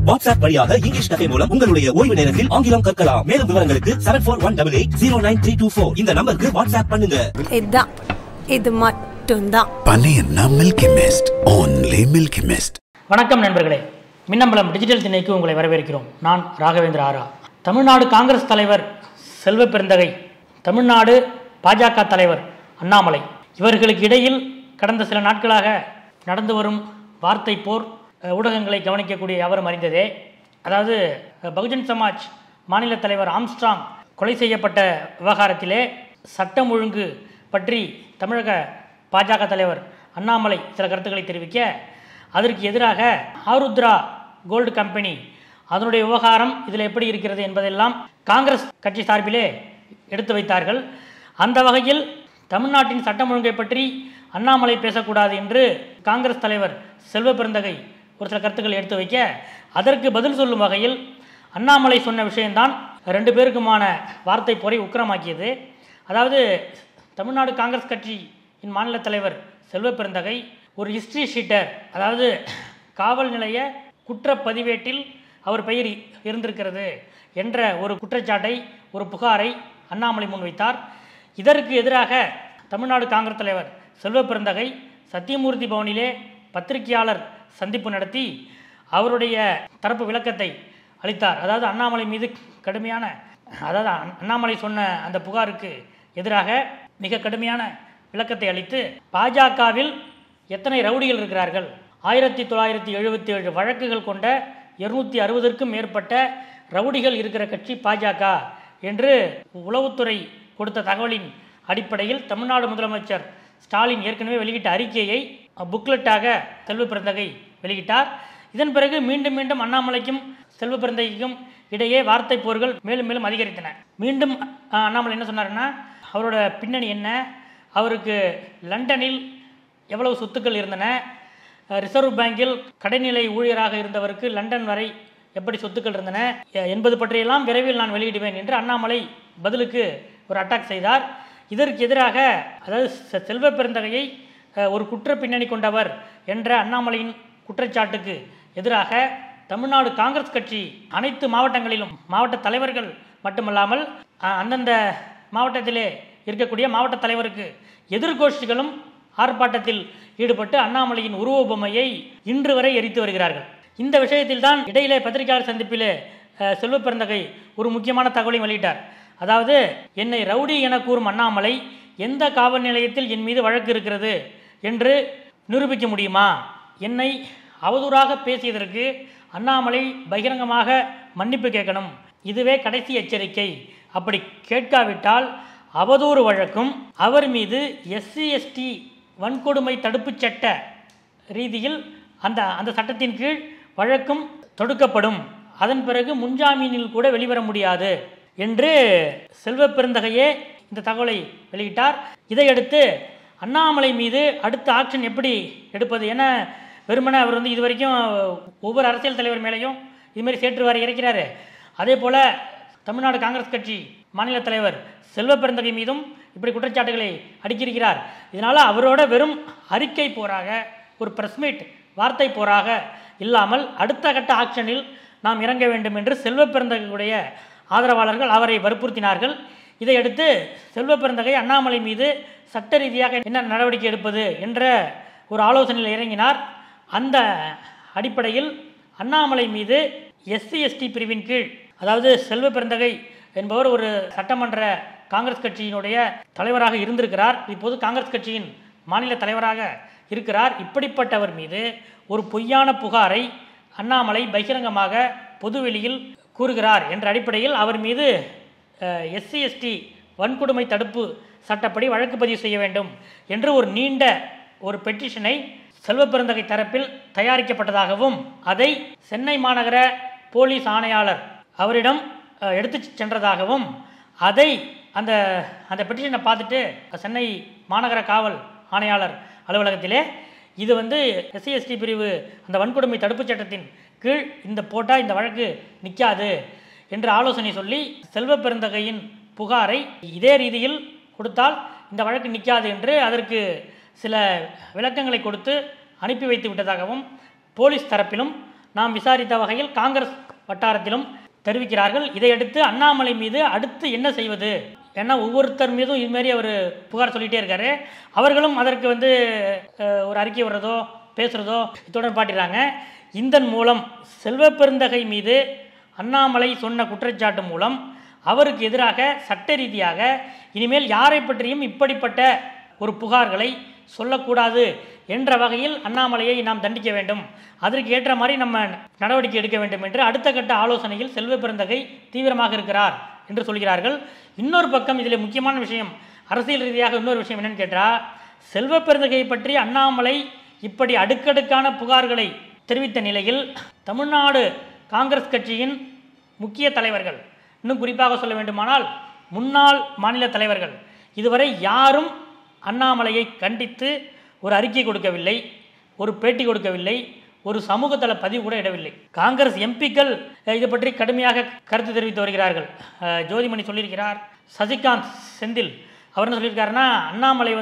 WhatsApp வழியாக English cafe மூலம் உங்களுடைய ஓய்வு நேரத்தில் ஆங்கிலம் கற்கலாம். மேலும் விவரங்களுக்கு 7418809324 இந்த நம்பருக்கு வாட்ஸ்அப் பண்ணுங்க. இது மட்டும்தான் பன்னியன்னா Milky Mist, only Milky Mist. வணக்கம் நண்பர்களே, மின்னம்பலம் டிஜிட்டல் திணைக்கு உங்களை வரவேற்கிறோம். நான் ராகவேந்திர ஆரா. தமிழ்நாடு காங்கிரஸ் தலைவர் செல்வ பெருந்தகை, தமிழ்நாடு பாஜக தலைவர் அண்ணாமலை, இவர்களுக்கு இடையில் கடந்த சில நாட்களாக நடந்து வரும் வார்த்தை போர் ஊடகங்களை கவனிக்கக்கூடிய யாவரும் அறிந்ததே. அதாவது பகுஜன் சமாஜ் மாநில தலைவர் ஆம்ஸ்ட்ராங் கொலை செய்யப்பட்ட விவகாரத்திலே சட்டம் ஒழுங்கு பற்றி தமிழக பாஜக தலைவர் அண்ணாமலை சில கருத்துக்களை தெரிவிக்க, அதற்கு எதிராக ஆருத்ரா கோல்டு கம்பெனி அதனுடைய விவகாரம் இதில் எப்படி இருக்கிறது என்பதெல்லாம் காங்கிரஸ் கட்சி சார்பிலே எடுத்து வைத்தார்கள். அந்த வகையில் தமிழ்நாட்டின் சட்டம் ஒழுங்கை பற்றி அண்ணாமலை பேசக்கூடாது என்று காங்கிரஸ் தலைவர் செல்வ பெருந்தகை ஒரு சில கருத்துக்களை எடுத்து வைக்க, அதற்கு பதில் சொல்லும் வகையில் அண்ணாமலை சொன்ன விஷயம்தான் ரெண்டு பேருக்குமான வார்த்தை போரை உக்கிரமாக்கியது. அதாவது தமிழ்நாடு காங்கிரஸ் கட்சியின் மாநில தலைவர் செல்வ பெருந்தகை ஒரு ஹிஸ்ட்ரி ஷீட்டர், அதாவது காவல் நிலைய குற்றப்பதிவேட்டில் அவர் பெயர் இருந்திருக்கிறது என்ற ஒரு குற்றச்சாட்டை, ஒரு புகாரை அண்ணாமலை முன்வைத்தார். இதற்கு எதிராக தமிழ்நாடு காங்கிரஸ் தலைவர் செல்வ பெருந்தகை சத்தியமூர்த்தி பவனிலே பத்திரிகையாளர் சந்திப்பு நடத்தி அவருடைய தரப்பு விளக்கத்தை அளித்தார். அதாவது அண்ணாமலை மீது கடுமையான, அதாவது அண்ணாமலை சொன்ன அந்த புகாருக்கு எதிராக மிக கடுமையான விளக்கத்தை அளித்து, பாஜகவில் எத்தனை ரவுடிகள் இருக்கிறார்கள், 1977 வழக்குகள் கொண்ட 260க்கும் மேற்பட்ட ரவுடிகள் இருக்கிற கட்சி பாஜக என்று உளவுத்துறை கொடுத்த தகவலின் அடிப்படையில் தமிழ்நாடு முதலமைச்சர் ஸ்டாலின் ஏற்கனவே வெளியிட்ட அறிக்கையை புக்லெட்டாக செல்வ பெருந்தகை வெளியிட்டார். இதன் பிறகு மீண்டும் மீண்டும் அண்ணாமலைக்கும் செல்வ பெருந்தகைக்கும் இடையே வார்த்தை போர்கள் மேலும் மேலும் அதிகரித்தன. மீண்டும் அண்ணாமலை என்ன சொன்னார்னா, அவரோட பின்னணி என்ன, அவருக்கு லண்டனில் எவ்வளவு சொத்துக்கள் இருந்தன, ரிசர்வ் பேங்கில் கடைநிலை ஊழியராக இருந்தவருக்கு லண்டன் வரை எப்படி சொத்துக்கள் இருந்தன என்பது பற்றியெல்லாம் விரைவில் நான் வெளியிடுவேன் என்று அண்ணாமலை பதிலுக்கு ஒரு அட்டாக் செய்தார். இதற்கு எதிராக, அதாவது செல்வ பெருந்தகையை ஒரு குற்ற பின்னணி கொண்டவர் என்ற அண்ணாமலையின் குற்றச்சாட்டுக்கு எதிராக தமிழ்நாடு காங்கிரஸ் கட்சி அனைத்து மாவட்டங்களிலும் மாவட்ட தலைவர்கள் மட்டுமல்லாமல் அந்தந்த மாவட்டத்திலே இருக்கக்கூடிய மாவட்ட தலைவருக்கு எதிர்கோஷ்டிகளும் ஆர்ப்பாட்டத்தில் ஈடுபட்டு அண்ணாமலையின் உருவ பொம்மையை இன்று வரை எரித்து வருகிறார்கள். இந்த விஷயத்தில் தான் இடையிலே பத்திரிகையாளர் சந்திப்பிலே செல்வ பெருந்தகை ஒரு முக்கியமான தகவலையும் வெளியிட்டார். அதாவது, என்னை ரவுடி என கூறும் அண்ணாமலை எந்த காவல் நிலையத்தில் என் மீது வழக்கு இருக்கிறது என்று நிரூபிக்க முடியுமா? என்னை அவதூறாக பேசியதற்கு அண்ணாமலை பகிரங்கமாக மன்னிப்பு கேட்கணும். இதுவே கடைசி எச்சரிக்கை. அப்படி கேட்காவிட்டால் அவதூறு வழக்கும் அவர் மீது SC/ST வன்கொடுமை தடுப்புச் சட்ட ரீதியில் அந்த சட்டத்தின் கீழ் வழக்கும் தொடுக்கப்படும். அதன் பிறகு முன்ஜாமீனில் கூட வெளிவர முடியாது என்று செல்வ பெருந்தகையே இந்த தகவலை வெளியிட்டார். இதையடுத்து அண்ணாமலை மீது அடுத்த ஆக்ஷன் எப்படி எடுப்பது என வெறுமனே அவர் இது வரைக்கும் ஒவ்வொரு அரசியல் தலைவர் மேலேயும் இதுமாரி சேற்று வாரி இறைக்கிறாரு. அதே போல் தமிழ்நாடு காங்கிரஸ் கட்சி மாநில தலைவர் செல்வ பெருந்தகை மீதும் இப்படி குற்றச்சாட்டுகளை அடுக்கியிருக்கிறார். இதனால் அவரோட வெறும் அறிக்கை போராக, ஒரு பிரஸ் மீட் வார்த்தை போராக இல்லாமல் அடுத்த கட்ட ஆக்ஷனில் நாம் இறங்க வேண்டும் என்று செல்வ பெருந்தகையுடைய ஆதரவாளர்கள் அவரை வற்புறுத்தினார்கள். இதையடுத்து செல்வ பெருந்தகை அண்ணாமலை மீது சட்ட ரீதியாக என்ன நடவடிக்கை எடுப்பது என்ற ஒரு ஆலோசனையில் இறங்கினார். அந்த அடிப்படையில் அண்ணாமலை மீது SC/ST பிரிவின் கீழ், அதாவது செல்வ பெருந்தகை என்பவர் ஒரு சட்டமன்ற காங்கிரஸ் கட்சியினுடைய தலைவராக இருந்திருக்கிறார், இப்போது காங்கிரஸ் கட்சியின் மாநில தலைவராக இருக்கிறார். இப்படிப்பட்டவர் மீது ஒரு பொய்யான புகாரை அண்ணாமலை பகிரங்கமாக பொதுவெளியில் கூறுகிறார் என்ற அடிப்படையில் அவர் மீது SC/ST வன்கொடுமை தடுப்பு சட்டப்படி வழக்கு பதிவு செய்ய வேண்டும் என்று ஒரு நீண்ட ஒரு பெட்டிஷனை செல்வ பெருந்தகை தரப்பில் தயாரிக்கப்பட்டதாகவும், அதை சென்னை மாநகர போலீஸ் ஆணையாளர் அவரிடம் எடுத்து சென்றதாகவும், அதை அந்த பெட்டிஷனை பார்த்துட்டு சென்னை மாநகர காவல் ஆணையாளர் அலுவலகத்திலே இது SC/ST பிரிவு அந்த வன்கொடுமை தடுப்புச் சட்டத்தின் கீழ் இந்த போட்டால் இந்த வழக்கு நிற்காது என்று ஆலோசனை சொல்லி செல்வ பெருந்தகையின் புகாரை இதே ரீதியில் கொடுத்தால் இந்த வழக்கு நிற்காது என்று அதற்கு சில விளக்கங்களை கொடுத்து அனுப்பி வைத்து விட்டதாகவும் போலீஸ் தரப்பிலும் நாம் விசாரித்த வகையில் காங்கிரஸ் வட்டாரத்திலும் தெரிவிக்கிறார்கள். இதையடுத்து அண்ணாமலை மீது அடுத்து என்ன செய்வது, ஏன்னா ஒவ்வொருத்தர் மீதும் இதுமாரி அவர் புகார் சொல்லிகிட்டே இருக்காரு. அவர்களும் அதற்கு ஒரு அறிக்கை வர்றதோ பேசுகிறதோ இத்துடன் பாட்டிடுறாங்க. இதன் மூலம் செல்வ பெருந்தகை மீது அண்ணாமலை சொன்ன குற்றச்சாட்டு மூலம் அவருக்கு எதிராக சட்ட ரீதியாக இனிமேல் யாரை பற்றியும் இப்படிப்பட்ட ஒரு புகார்களை சொல்லக்கூடாது என்ற வகையில் அண்ணாமலையை நாம் தண்டிக்க வேண்டும், அதற்கு ஏற்ற மாதிரி நம்ம நடவடிக்கை எடுக்க வேண்டும் என்று அடுத்த கட்ட ஆலோசனையில் செல்வ பெருந்தகை தீவிரமாக இருக்கிறார் என்று சொல்கிறார்கள். இன்னொரு பக்கம் இதில் முக்கியமான விஷயம், அரசியல் ரீதியாக இன்னொரு விஷயம் என்னன்னு கேட்டால், செல்வ பெருந்தகையை பற்றி அண்ணாமலை இப்படி அடுக்கடுக்கான புகார்களை தெரிவித்த நிலையில் தமிழ்நாடு காங்கிரஸ் கட்சியின் முக்கிய தலைவர்கள், இன்னும் குறிப்பாக சொல்ல வேண்டுமானால் முன்னாள் மாநில தலைவர்கள், இதுவரை யாரும் அண்ணாமலையை கண்டித்து ஒரு அறிக்கை கொடுக்கவில்லை, ஒரு பேட்டி கொடுக்கவில்லை, ஒரு சமூகதள பதிவு கூட இடவில்லை. காங்கிரஸ் எம்பிக்கள் இது பற்றி கடுமையாக கருத்து தெரிவித்து வருகிறார்கள். ஜோதிமணி சொல்லியிருக்கிறார், சசிகாந்த் செந்தில் அவர் என்ன சொல்லியிருக்காருன்னா, அண்ணாமலை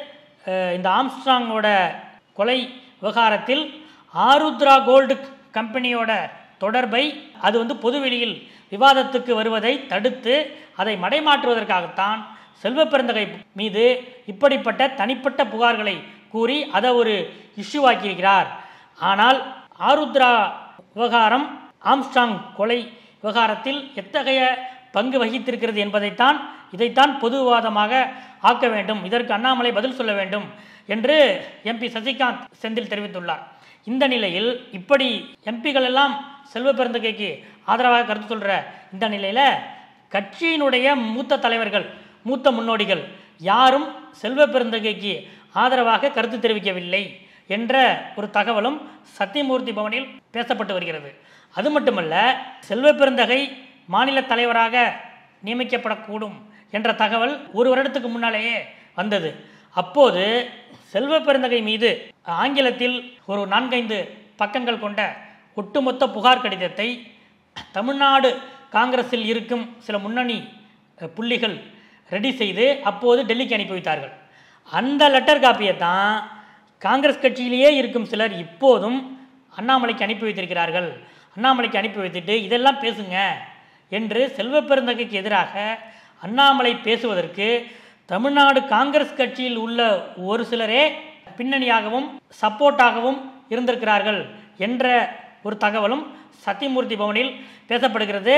இந்த ஆம்ஸ்ட்ராங்கோட கொலை விவகாரத்தில் ஆருத்ரா கோல்டு கம்பெனியோட தொடர்பை அது பொதுவெளியில் விவாதத்துக்கு வருவதை தடுத்து அதை மடைமாற்றுவதற்காகத்தான் செல்வ பெருந்தகை மீது இப்படிப்பட்ட தனிப்பட்ட புகார்களை கூறி அதை ஒரு இஷ்யூவாக்கியிருக்கிறார். ஆனால் ஆருத்ரா விவகாரம் ஆம்ஸ்ட்ராங் கொலை விவகாரத்தில் எத்தகைய பங்கு வகித்திருக்கிறது என்பதைத்தான் இதைத்தான் பொது விவாதமாக ஆக்க வேண்டும், இதற்கு அண்ணாமலை பதில் சொல்ல வேண்டும் என்று எம்பி சசிகாந்த் செந்தில் தெரிவித்துள்ளார். இந்த நிலையில் இப்படி எம்பிகள் எல்லாம் செல்வ பெருந்தகைக்கு ஆதரவாக கருத்து சொல்கிற இந்த நிலையில் கட்சியினுடைய மூத்த தலைவர்கள், மூத்த முன்னோடிகள் யாரும் செல்வ பெருந்தகைக்கு ஆதரவாக கருத்து தெரிவிக்கவில்லை என்ற ஒரு தகவலும் சத்தியமூர்த்தி பவனில் பேசப்பட்டு வருகிறது. அது மட்டுமல்ல, செல்வ பெருந்தகை மாநில தலைவராக நியமிக்கப்படக்கூடும் என்ற தகவல் ஒரு வருடத்துக்கு முன்னாலேயே வந்தது. அப்போது செல்வ பெருந்தகை மீது ஆங்கிலத்தில் ஒரு 4-5 பக்கங்கள் கொண்ட ஒட்டுமொத்த புகார் கடிதத்தை தமிழ்நாடு காங்கிரஸில் இருக்கும் சில முன்னணி புள்ளிகள் ரெடி செய்து அப்போது டெல்லிக்கு அனுப்பி வைத்தார்கள். அந்த லெட்டர் காப்பியை தான் காங்கிரஸ் கட்சியிலேயே இருக்கும் சிலர் இப்போதும் அண்ணாமலைக்கு அனுப்பி வைத்திருக்கிறார்கள். அண்ணாமலைக்கு அனுப்பி வைத்துட்டு இதெல்லாம் பேசுங்க என்று செல்வ பெருந்தகைக்கு எதிராக அண்ணாமலை பேசுவதற்கு தமிழ்நாடு காங்கிரஸ் கட்சியில் உள்ள ஒரு சிலரே பின்னணியாகவும் சப்போர்ட்டாகவும் இருந்திருக்கிறார்கள் என்ற ஒரு தகவலும் சத்தியமூர்த்தி பவனில் பேசப்படுகிறது.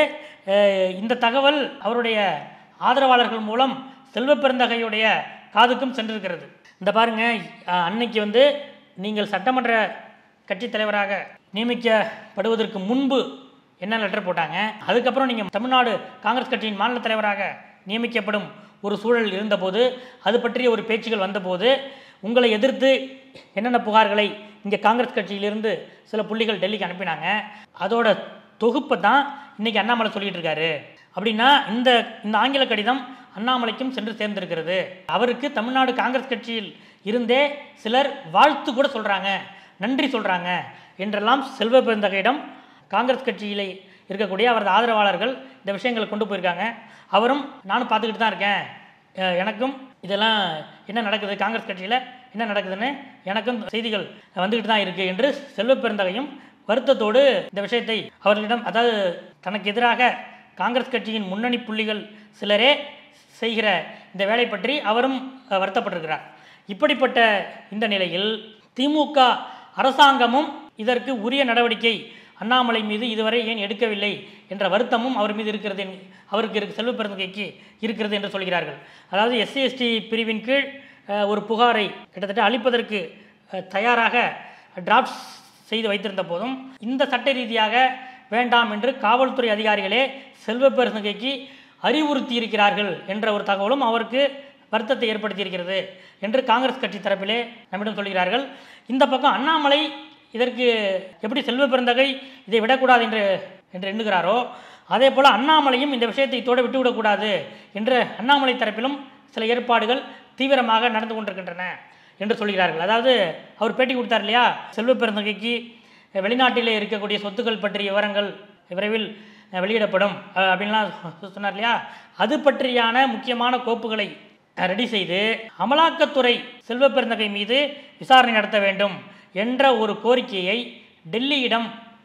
இந்த தகவல் அவருடைய ஆதரவாளர்கள் மூலம் செல்வ பெருந்தகையுடைய காதுக்கும் சென்றிருக்கிறது. இந்த பாருங்க, அன்னைக்கு நீங்கள் சட்டமன்ற கட்சி தலைவராக நியமிக்கப்படுவதற்கு முன்பு என்ன லெட்டர் போட்டாங்க, அதுக்கப்புறம் நீங்கள் தமிழ்நாடு காங்கிரஸ் கட்சியின் மாநில தலைவராக நியமிக்கப்படும் ஒரு சூழல் இருந்தபோது, அது பற்றிய ஒரு பேச்சுகள் வந்தபோது உங்களை எதிர்த்து என்னென்ன புகார்களை இங்கே காங்கிரஸ் கட்சியிலிருந்து சில புள்ளிகள் டெல்லிக்கு அனுப்பினாங்க, அதோட தொகுப்பை தான் இன்றைக்கி அண்ணாமலை சொல்லிகிட்டு இருக்காரு. அப்படின்னா இந்த ஆங்கில கடிதம் அண்ணாமலைக்கும் சென்று சேர்ந்திருக்கிறது. அவருக்கு தமிழ்நாடு காங்கிரஸ் கட்சியில் இருந்தே சிலர் வாழ்த்து கூட சொல்கிறாங்க, நன்றி சொல்கிறாங்க என்றெல்லாம் செல்வ பெருந்தகையிடம் காங்கிரஸ் கட்சியிலே இருக்கக்கூடிய அவரது ஆதரவாளர்கள் இந்த விஷயங்களை கொண்டு போயிருக்காங்க. அவரும் நானும் பார்த்துக்கிட்டு தான் இருக்கேன், எனக்கும் இதெல்லாம் என்ன நடக்குது, காங்கிரஸ் கட்சியில் என்ன நடக்குதுன்னு எனக்கும் செய்திகள் வந்துக்கிட்டு தான் இருக்குது என்று செல்வ பெருந்தகையும் வருத்தத்தோடு இந்த விஷயத்தை அவர்களிடம், அதாவது தனக்கு எதிராக காங்கிரஸ் கட்சியின் முன்னணி புள்ளிகள் சிலரே செய்கிற இந்த வேலை பற்றி அவரும் வருத்தப்பட்டிருக்கிறார். இப்படிப்பட்ட இந்த நிலையில் திமுக அரசாங்கமும் இதற்கு உரிய நடவடிக்கை அண்ணாமலை மீது இதுவரை ஏன் எடுக்கவில்லை என்ற வருத்தமும் அவர் மீது இருக்கிறது, அவருக்கு செல்வ பெருந்தகைக்கு இருக்கிறது என்று சொல்கிறார்கள். அதாவது SC/ST பிரிவின் கீழ் ஒரு புகாரை கிட்டத்தட்ட அளிப்பதற்கு தயாராக டிராப்ட் செய்து வைத்திருந்த போதும் இந்த சட்ட ரீதியாக வேண்டாம் என்று காவல்துறை அதிகாரிகளே செல்வ பெருந்தகைக்கு அறிவுறுத்தி இருக்கிறார்கள் என்ற ஒரு தகவலும் அவருக்கு வருத்தத்தை ஏற்படுத்தியிருக்கிறது என்று காங்கிரஸ் கட்சி தரப்பிலே நம்மிடம் சொல்கிறார்கள். இந்த பக்கம் அண்ணாமலை இதற்கு எப்படி செல்வ பெருந்தகை இதை விடக்கூடாது என்று எண்ணுகிறாரோ, அதே போல் அண்ணாமலையும் இந்த விஷயத்தை இதோடு விட்டுவிடக்கூடாது என்று அண்ணாமலை தரப்பிலும் சில ஏற்பாடுகள் தீவிரமாக நடந்து கொண்டிருக்கின்றன என்று சொல்கிறார்கள். அதாவது அவர் பேட்டி கொடுத்தார் இல்லையா, செல்வ பெருந்தகைக்கு வெளிநாட்டிலே இருக்கக்கூடிய சொத்துக்கள் பற்றிய விவரங்கள் விரைவில் வெளியிடப்படும் அப்படின்லாம் சொன்னார் இல்லையா, அது பற்றியான முக்கியமான கோப்புகளை ரெடி செய்து அமலாக்கத்துறை செல்வ பெருந்தகை மீது விசாரணை நடத்த வேண்டும் என்ற ஒரு கோரிக்கையை டெல்லியிடம்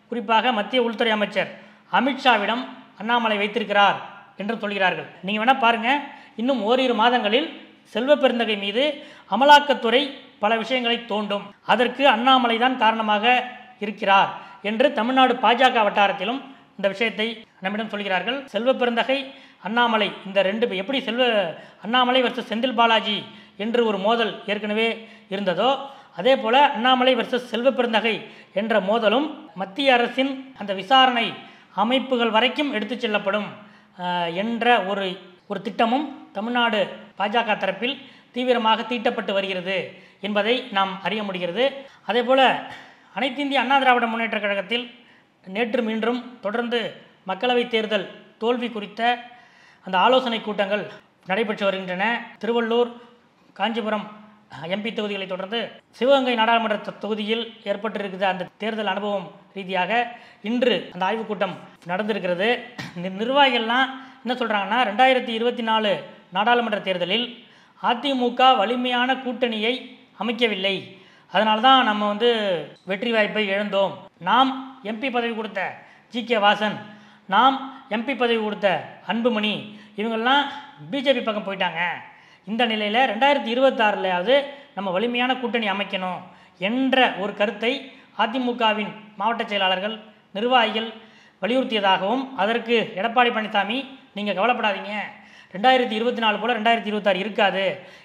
குறிப்பாக மத்திய உள்துறை அமைச்சர் அமித்ஷாவிடம் அண்ணாமலை வைத்திருக்கிறார் என்று சொல்கிறார்கள். நீங்கள் வேணால் பாருங்கள், இன்னும் ஓரிரு மாதங்களில் செல்வ பெருந்தகை மீது அமலாக்கத்துறை பல விஷயங்களை தோண்டும், அதற்கு அண்ணாமலை தான் காரணமாக இருக்கிறார் என்று தமிழ்நாடு பாஜக வட்டாரத்திலும் இந்த விஷயத்தை நம்மிடம் சொல்கிறார்கள். செல்வ பெருந்தகை அண்ணாமலை இந்த ரெண்டு எப்படி அண்ணாமலை வர்சஸ் செந்தில் பாலாஜி என்று ஒரு மோதல் ஏற்கனவே இருந்ததோ, அதே போல அண்ணாமலை வர்சஸ் செல்வ பெருந்தகை என்ற மோதலும் மத்திய அரசின் அந்த விசாரணை அமைப்புகள் வரைக்கும் எடுத்துச் செல்லப்படும் என்ற ஒரு திட்டமும் தமிழ்நாடு பாஜக தரப்பில் தீவிரமாக தீட்டப்பட்டு வருகிறது என்பதை நாம் அறிய முடிகிறது. அதே போல அனைத்து இந்திய அண்ணா திராவிட முன்னேற்ற கழகத்தில் நேற்று மீண்டும் தொடர்ந்து மக்களவைத் தேர்தல் தோல்வி குறித்த அந்த ஆலோசனை கூட்டங்கள் நடைபெற்று வருகின்றன. திருவள்ளூர், காஞ்சிபுரம் எம்பி தொகுதிகளை தொடர்ந்து சிவகங்கை நாடாளுமன்ற தொகுதியில் ஏற்பட்டிருக்கிற அந்த தேர்தல் அனுபவம் ரீதியாக இன்று அந்த ஆய்வுக் கூட்டம் நடந்திருக்கிறது. நிர்வாகிகள்லாம் என்ன சொல்கிறாங்கன்னா, 2024 நாடாளுமன்ற தேர்தலில் அதிமுக வலிமையான கூட்டணியை அமைக்கவில்லை, அதனால தான் நம்ம வெற்றி வாய்ப்பை இழந்தோம். நாம் எம்பி பதவி கொடுத்த GK வாசன், நாம் எம்பி பதவி கொடுத்த அன்புமணி, இவங்கெல்லாம் பிஜேபி பக்கம் போயிட்டாங்க. இந்த நிலையில் 2026 நம்ம வலிமையான கூட்டணி அமைக்கணும் என்ற ஒரு கருத்தை அதிமுகவின் மாவட்ட செயலாளர்கள், நிர்வாகிகள் வலியுறுத்தியதாகவும், அதற்கு எடப்பாடி பழனிசாமி நீங்கள் கவலைப்படாதீங்க, 2024 போல் 2026 இருக்காது,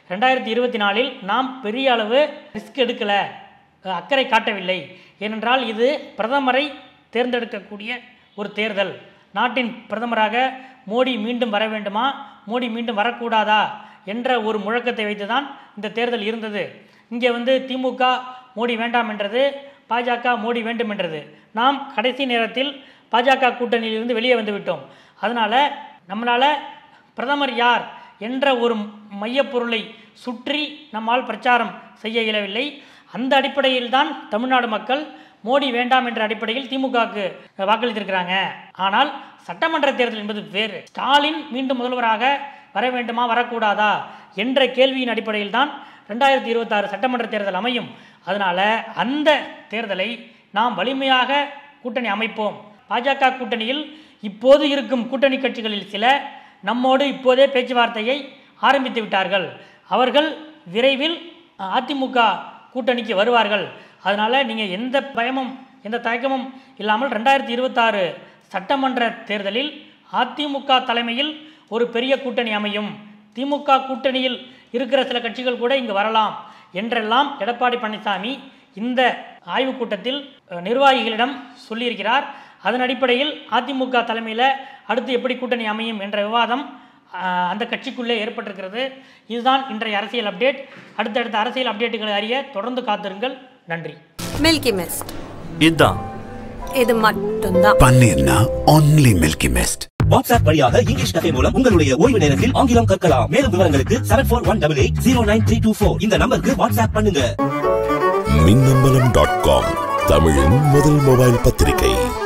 2024 நாம் பெரிய அளவு ரிஸ்க் எடுக்கலை, அக்கறை காட்டவில்லை, ஏனென்றால் இது பிரதமரை தேர்ந்தெடுக்கக்கூடிய ஒரு தேர்தல், நாட்டின் பிரதமராக மோடி மீண்டும் வர வேண்டுமா, மோடி மீண்டும் வரக்கூடாதா என்ற ஒரு முழக்கத்தை வைத்து தான் இந்த தேர்தல் இருந்தது. இங்கே திமுக மோடி வேண்டாம் என்றது, பாஜக மோடி வேண்டும் என்றது. நாம் கடைசி நேரத்தில் பாஜக கூட்டணியிலிருந்து வெளியே வந்துவிட்டோம். அதனால் நம்மளால் பிரதமர் யார் என்ற ஒரு மையப்பொருளை சுற்றி நம்மால் பிரச்சாரம் செய்ய இயலவில்லை. அந்த அடிப்படையில் தான் தமிழ்நாடு மக்கள் மோடி வேண்டாம் என்ற அடிப்படையில் திமுகவுக்கு வாக்களித்திருக்கிறாங்க. ஆனால் சட்டமன்ற தேர்தல் என்பது வேறு. ஸ்டாலின் மீண்டும் முதல்வராக வர வேண்டுமா வரக்கூடாதா என்ற கேள்வியின் அடிப்படையில் தான் 2026 சட்டமன்ற தேர்தல் அமையும். அதனால் அந்த தேர்தலை நாம் வலிமையாக கூட்டணி அமைப்போம். பாஜக கூட்டணியில் இப்போது இருக்கும் கூட்டணி கட்சிகளில் சில நம்மோடு இப்போதே பேச்சுவார்த்தையை ஆரம்பித்து விட்டார்கள். அவர்கள் விரைவில் அதிமுக கூட்டணிக்கு வருவார்கள். அதனால் நீங்கள் எந்த பயமும் எந்த தயக்கமும் இல்லாமல் 2026 சட்டமன்ற தேர்தலில் அதிமுக தலைமையில் ஒரு பெரிய கூட்டணி அமையும், திமுக கூட்டணியில் இருக்கிற சில கட்சிகள் கூட இங்கு வரலாம் என்றெல்லாம் எடப்பாடி பழனிசாமி இந்த ஆய்வுக் கூட்டத்தில் நிர்வாகிகளிடம் சொல்லியிருக்கிறார். அதன் அடிப்படையில் அதிமுக தலைமையில் அடுத்து எப்படி கூட்டணி அமையும் என்ற விவாதம் அந்த கட்சிக்குள்ளே ஏற்பட்டிருக்கிறது. இதுதான் இன்றைய அரசியல் அப்டேட். அடுத்தடுத்த அரசியல் அப்டேட்டுகளை அறிய தொடர்ந்து காத்திருங்கள். நன்றி. மில்கி மிஸ்ட் இதுதான், இது மட்டும்தான் பன்னீர்னா only மில்கி மிஸ்ட். வாட்ஸ்அப் வழியாக இங்கிலீஷ் கஃபே மூலம் உங்களுடைய ஓய்வு நேரத்தில் ஆங்கிலம் கற்கலாம். மேலும் விவரங்களுக்கு 7418809324 இந்த நம்பருக்கு வாட்ஸ்அப் பண்ணுங்க. மின்னம்பலம்.com தமிழின் முதல் மொபைல் பத்திரிகை.